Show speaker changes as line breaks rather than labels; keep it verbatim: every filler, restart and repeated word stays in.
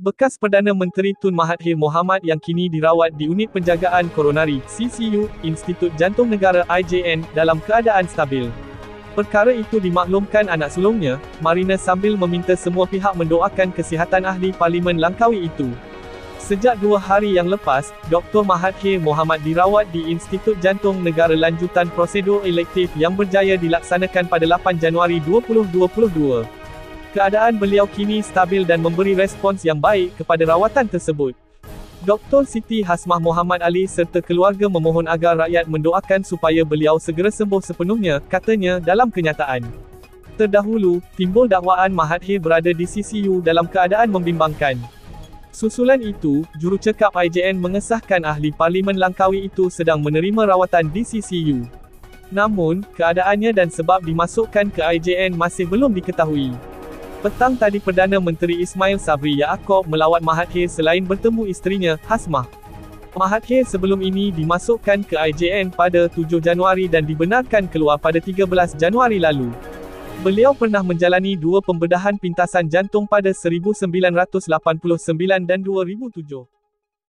Bekas Perdana Menteri Tun Mahathir Mohamad yang kini dirawat di Unit Penjagaan Koronari C C U, Institut Jantung Negara I J N, dalam keadaan stabil. Perkara itu dimaklumkan anak sulungnya, Marina, sambil meminta semua pihak mendoakan kesihatan ahli Parlimen Langkawi itu. Sejak dua hari yang lepas, Doktor Mahathir Mohamad dirawat di Institut Jantung Negara lanjutan prosedur elektif yang berjaya dilaksanakan pada lapan Januari dua ribu dua puluh dua. Keadaan beliau kini stabil dan memberi respons yang baik kepada rawatan tersebut. Doktor Siti Hasmah Muhammad Ali serta keluarga memohon agar rakyat mendoakan supaya beliau segera sembuh sepenuhnya, katanya dalam kenyataan. Terdahulu, timbul dakwaan Mahathir berada di C C U dalam keadaan membimbangkan. Susulan itu, jurucakap I J N mengesahkan ahli Parlimen Langkawi itu sedang menerima rawatan di C C U. Namun, keadaannya dan sebab dimasukkan ke I J N masih belum diketahui. Petang tadi Perdana Menteri Ismail Sabri Yaakob melawat Mahathir selain bertemu isterinya, Hasmah. Mahathir sebelum ini dimasukkan ke I J N pada tujuh Januari dan dibenarkan keluar pada tiga belas Januari lalu. Beliau pernah menjalani dua pembedahan pintasan jantung pada seribu sembilan ratus lapan puluh sembilan dan dua ribu tujuh.